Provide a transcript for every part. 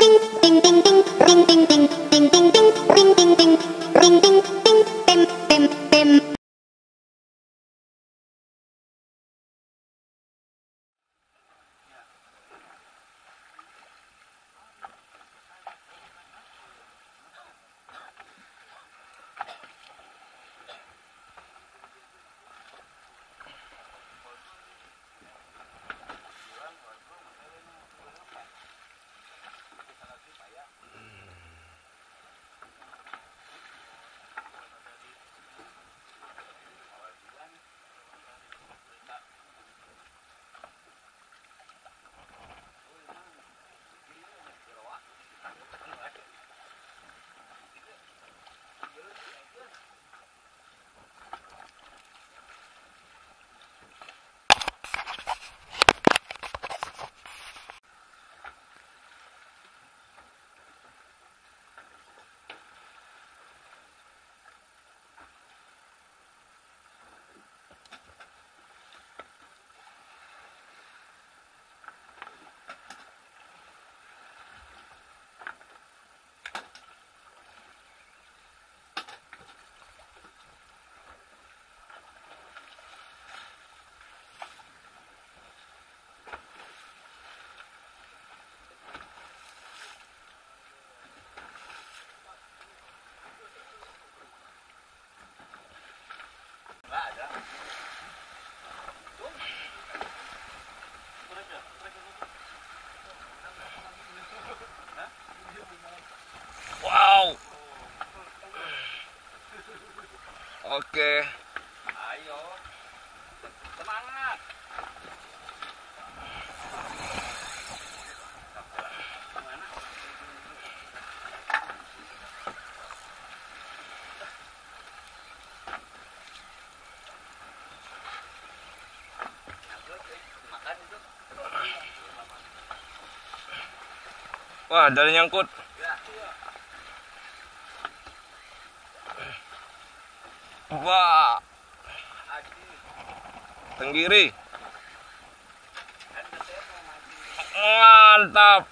Wow. Oke. Ayo. Semangat. Wah, dari nyangkut. Wah. Tenggiri. Mantap.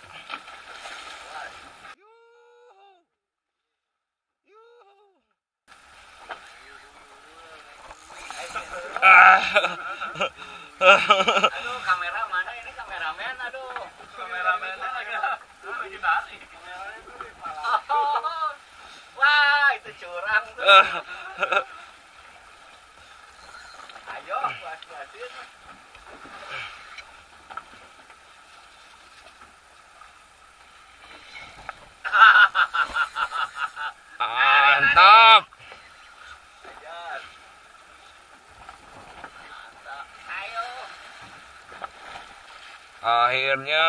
Aduh, kamera mana ini kameramen? Aduh, kameramennya lagi nari. Wah, itu curang tuh. Ayo, puas-puasin. Mantap. Ayo. Akhirnya.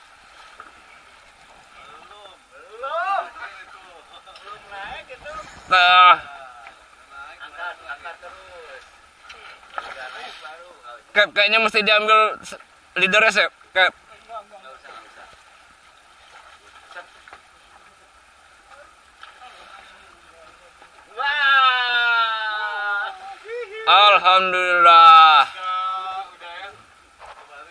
Belum naik itu. Nah, Angkat terus. Udah naik baru. Cap, kayaknya mesti diambil leadernya, Sep. Cap. Nggak usah. Wah. Alhamdulillah. Udah ya. Baru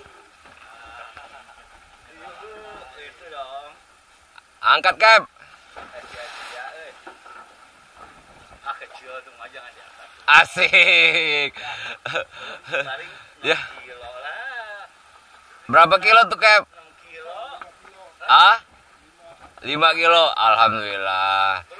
itu dong. Angkat, Cap. Sia-sia, euy. Kecil tuh mah jangan diangkat. Asik. Paling Ya. 6 kilo lah. Berapa kilo tuh, Cap? 6 kilo. Ah? 5 kilo. Alhamdulillah.